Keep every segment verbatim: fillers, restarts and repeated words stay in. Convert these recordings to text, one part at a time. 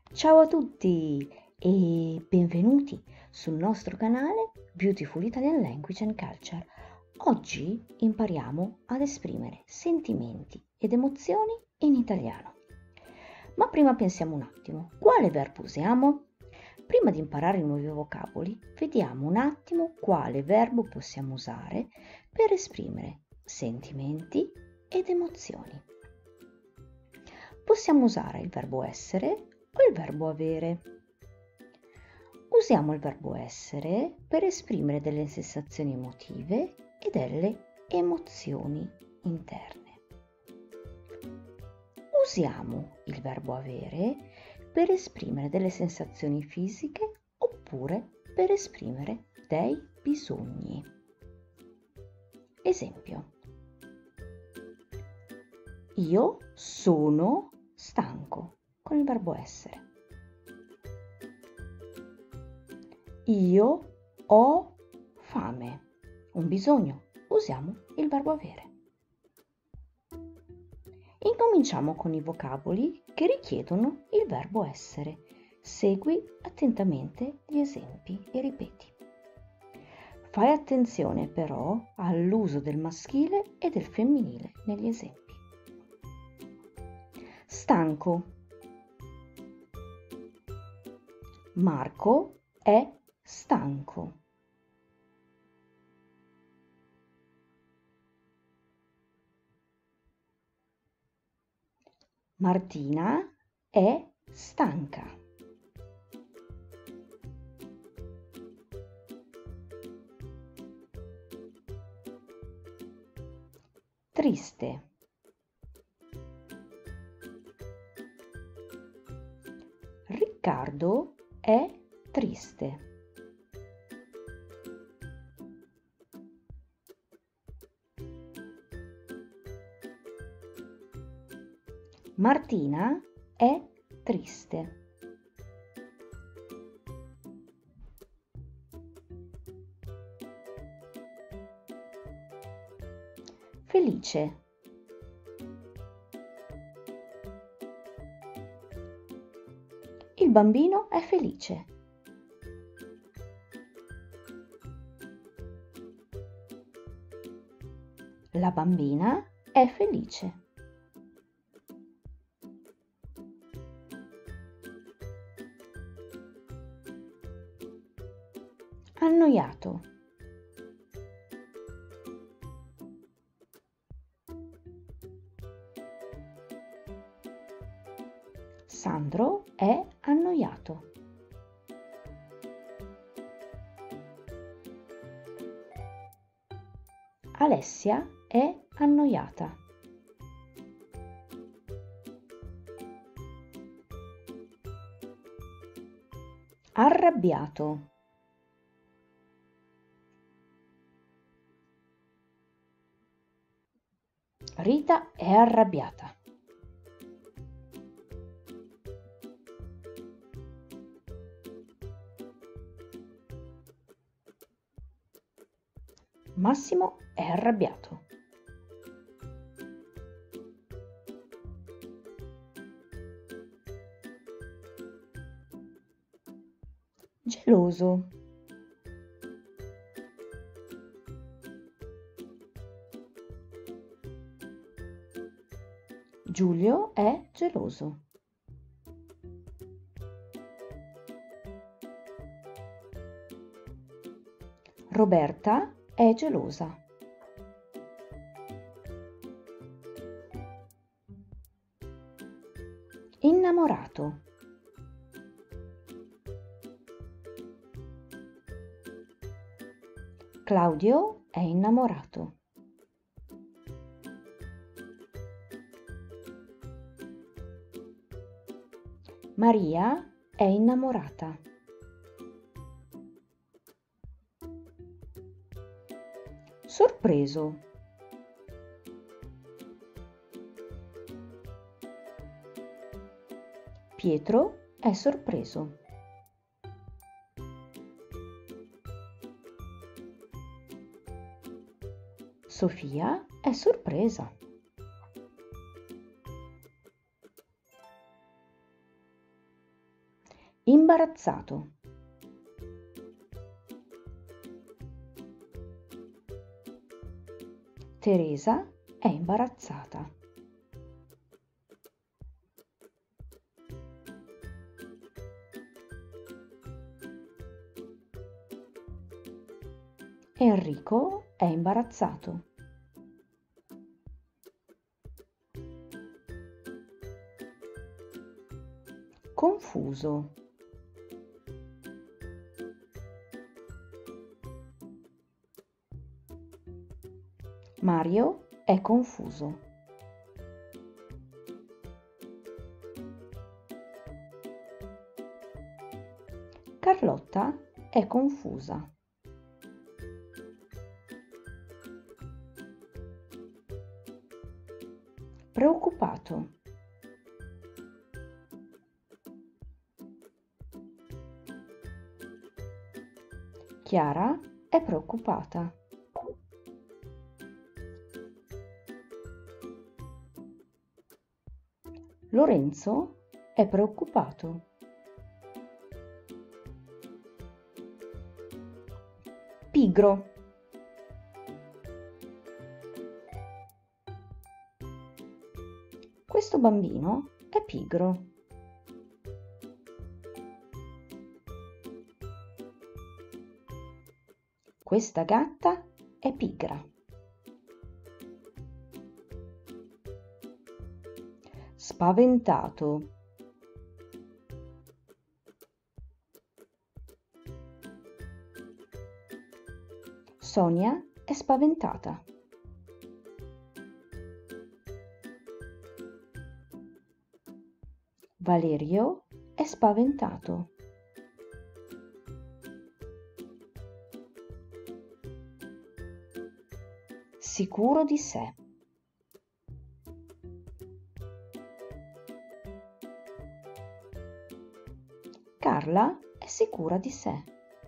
Ciao a tutti e benvenuti sul nostro canale Beautiful Italian Language and Culture. Oggi impariamo ad esprimere sentimenti ed emozioni in italiano. Ma prima pensiamo un attimo, quale verbo usiamo? Prima di imparare i nuovi vocaboli, vediamo un attimo quale verbo possiamo usare per esprimere sentimenti ed emozioni. Possiamo usare il verbo essere o il verbo avere. Usiamo il verbo essere per esprimere delle sensazioni emotive e delle emozioni interne. Usiamo il verbo avere per esprimere delle sensazioni fisiche oppure per esprimere dei bisogni. Esempio: io sono stanco con il verbo essere. Io ho fame, un bisogno, usiamo il verbo avere. Incominciamo con i vocaboli che richiedono il verbo essere. Segui attentamente gli esempi e ripeti. Fai attenzione però all'uso del maschile e del femminile negli esempi. Stanco. Marco è stanco. Martina è stanca. Triste. Riccardo è triste. Martina è triste. Felice. Il bambino è felice. La bambina è felice. Annoiato. Sandro è annoiato. Alessia è annoiata. Arrabbiato. Rita è arrabbiata. Massimo è arrabbiato. Geloso. Giulio è geloso. Roberta è gelosa. Innamorato. Claudio è innamorato. Maria è innamorata. Sorpreso. Pietro è sorpreso. Sofia è sorpresa. imbarazzato. Teresa è imbarazzata. Enrico è imbarazzato. Confuso. Mario è confuso. Carlotta è confusa. Preoccupato. Chiara è preoccupata. Lorenzo è preoccupato. Pigro. Questo bambino è pigro. Questa gatta è pigra. Spaventato. Sonia è spaventata. Valerio è spaventato. Sicuro di sé. Carla è sicura di sé.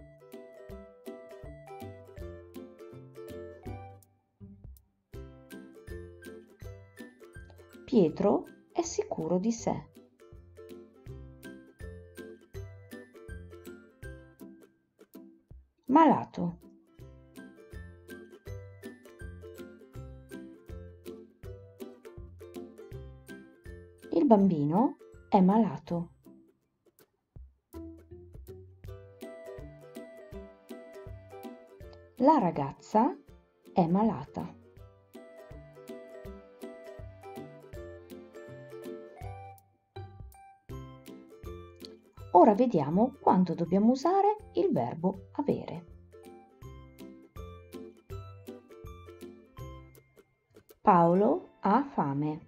Pietro è sicuro di sé. Malato. Il bambino è malato. La ragazza è malata. Ora vediamo quando dobbiamo usare il verbo avere. Paolo ha fame.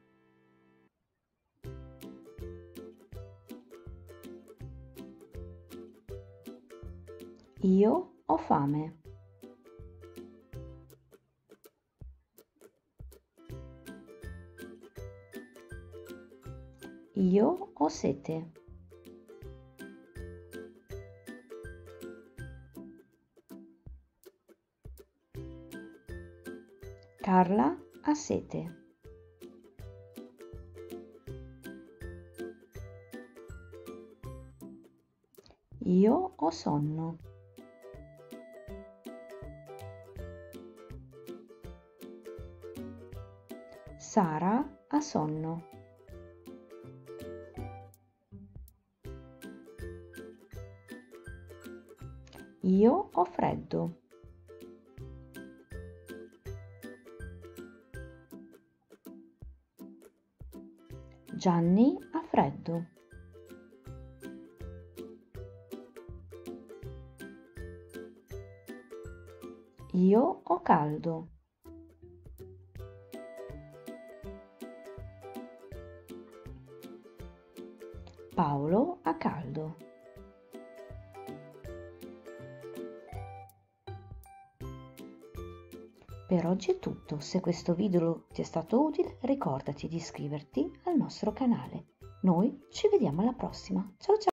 Io ho fame. Io ho sete. Carla ha sete. Io ho sonno. Sara ha sonno. Io ho freddo. Gianni ha freddo. Io ho caldo. Paolo ha caldo. Per oggi è tutto. Se questo video ti è stato utile, ricordati di iscriverti al nostro canale. Noi ci vediamo alla prossima. Ciao ciao!